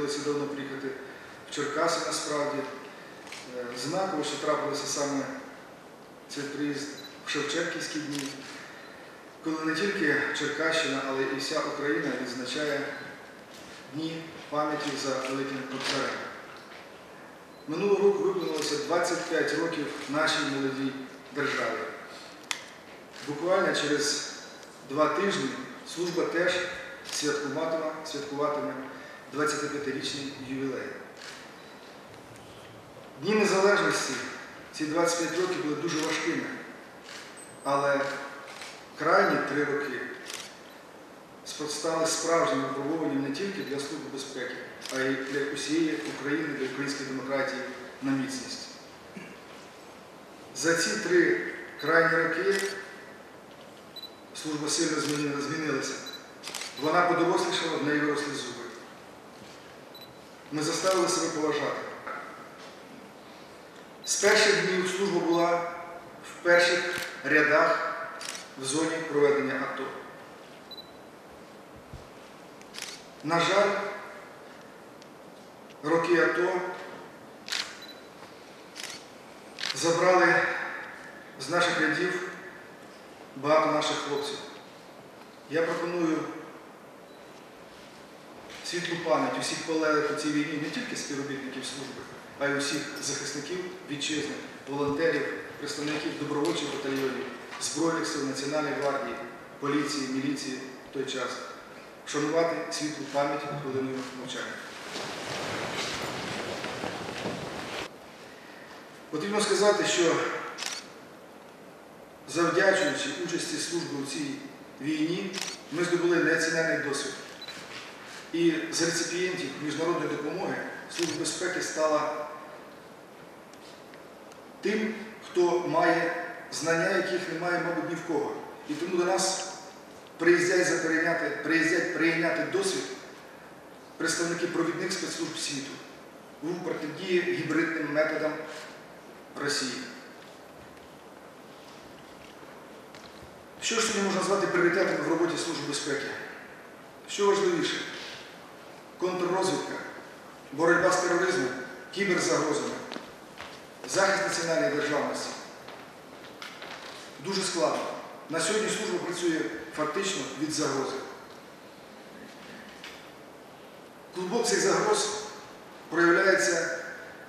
доводиться давно приїхати в Черкаси насправді. Знаково, що трапилося саме цей приїзд в Шевченківські дні, коли не тільки Черкащина, але і вся Україна відзначає дні пам'яті за Великим Кобзарем. Минулого року виповнилося 25 років нашій молодій державі. Буквально через 2 тижні служба теж святкуватиме 25-річний ювілей. Дні незалежності, ці 25 років були дуже важкими, але крайні 3 роки стали справжнім випробуванням не тільки для Служби безпеки, а й для усієї України, для української демократії на міцність. За ці 3 крайні роки служба сильно змінилася. Вона подорослішала, в неї виросли зуби. Ми заставили себе поважати. З перших днів служба була в перших рядах в зоні проведення АТО. На жаль, роки АТО забрали з наших рядів багато наших хлопців. Я пропоную світлу пам'ять усіх полеглих у цій війні не тільки співробітників служби, а й усіх захисників вітчизни, волонтерів, представників добровольчих батальйонів, Збройних сил, Національної гвардії, поліції, міліції в той час. Вшанувати світлу пам'ять хвилиною мовчання. Потрібно сказати, що завдячуючи участі служби у цій війні, ми здобули неоціненний досвід. І з реципієнтів міжнародної допомоги Служба безпеки стала тим, хто має знання, яких немає, мабуть, ні в кого. І тому до нас приїздять прийняти досвід представники провідних спецслужб світу у протидії гібридним методам Росії. Що ж сьогодні можна назвати пріоритетами в роботі Служби безпеки? Що важливіше? Контррозвідка, боротьба з тероризмом, кіберзагрозами, захист національної державності. Дуже складно. На сьогодні служба працює фактично від загрози. Клубок цих загроз проявляється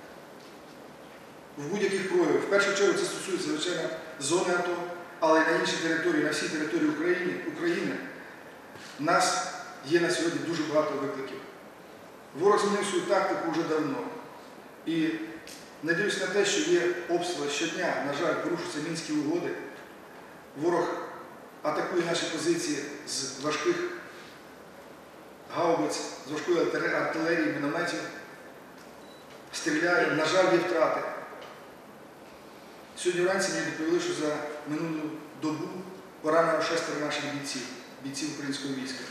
в будь-яких проявах. В першу чергу це стосується, звичайно, зони АТО, але й на інші території, на всій території України у нас є на сьогодні дуже багато викликів. Ворог змінив свою тактику вже давно. І не дивлячись на те, що є обстріли щодня, на жаль, порушуються Мінські угоди, ворог атакує наші позиції з важких гаубиць, з важкої артилерії, мінометів, стріляє, на жаль, є втрати. Сьогодні вранці мені доповіли, що за минулу добу поранено 6 наших бійців українського війська.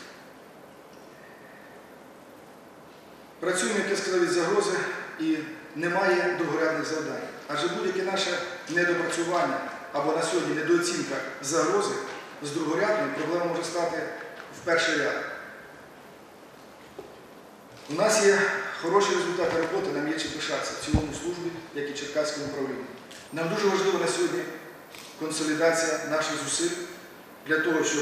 Працюємо, як я сказав, від загрози і немає другорядних завдань. Адже будь-яке наше недопрацювання або на сьогодні недооцінка загрози з другорядною проблема може стати в перший ряд. У нас є хороші результати роботи, нам є чим пишатися в цілому службі, як і Черкаському управлінні. Нам дуже важлива на сьогодні консолідація наших зусиль для того, щоб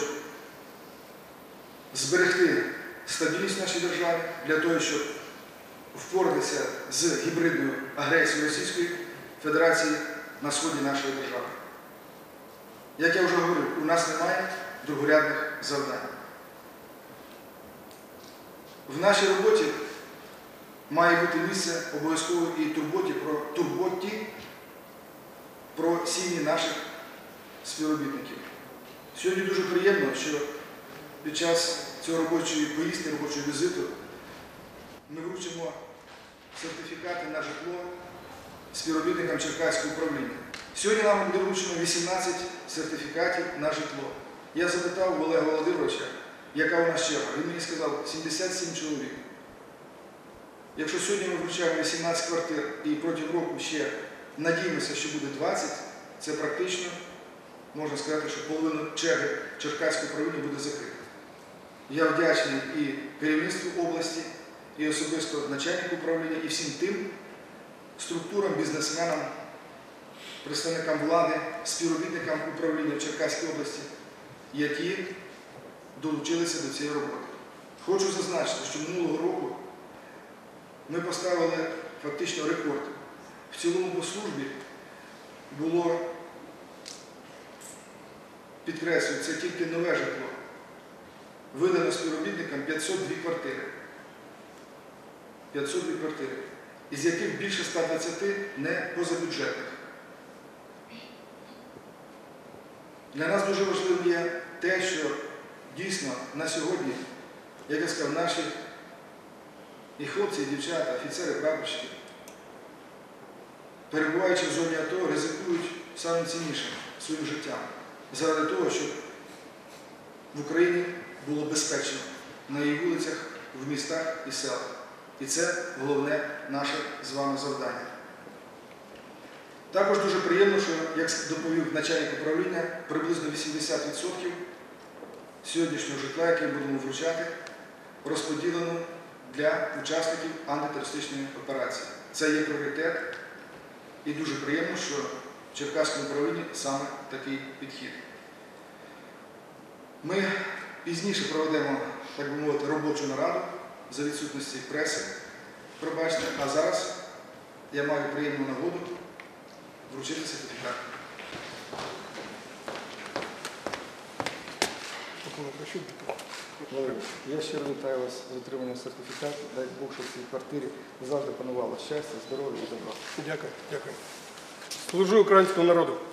зберегти стабільність в нашій державі, для того, щоб впоратися з гібридною агресією Російської Федерації на сході нашої держави. Як я вже говорив, у нас немає другорядних завдань. В нашій роботі має бути місце обов'язково і турботі про сім'ї наших співробітників. Сьогодні дуже приємно, що під час цього робочої поїздки, робочого візиту ми вручимо сертифікати на житло співробітникам Черкаського управління. Сьогодні нам буде вручено 18 сертифікатів на житло. Я запитав Олега Володимировича, яка у нас черга. Він мені сказав, 77 чоловік. Якщо сьогодні ми вручаємо 18 квартир і протягом року ще надіємося, що буде 20, це практично, можна сказати, що половину черги Черкаського управління буде закрита. Я вдячний і керівництву області, і особисто начальнику управління, і всім тим структурам, бізнесменам, представникам влади, співробітникам управління в Черкаській області, які долучилися до цієї роботи. Хочу зазначити, що минулого року ми поставили фактично рекорд. В цілому по службі було, підкреслюю, це тільки нове житло, видано співробітникам 502 квартири. 502 квартири, із яких більше 120 не позабюджетних. Для нас дуже важливо є те, що дійсно на сьогодні, як я сказав, наші і хлопці, і дівчата, офіцери, прапорщики, перебуваючи в зоні АТО, ризикують самим ціннішим своїм життям заради того, щоб в Україні було безпечно на її вулицях, в містах і селах. І це головне наше з вами завдання. Також дуже приємно, що, як доповів начальник управління, приблизно 80% сьогоднішнього житла, яке будемо вручати, розподілено для учасників антитерористичної операції. Це є пріоритет, і дуже приємно, що в Черкаському управлінні саме такий підхід. Ми пізніше проведемо, так би мовити, робочу нараду за відсутності преси, пробачте, а зараз я маю приємну нагоду вручити сертифікат. Я щиро вітаю вас з отриманням сертифікату. Дай Бог, щоб в цій квартирі завжди панувало щастя, здоров'я і добро. Дякую, дякую. Служу українському народу.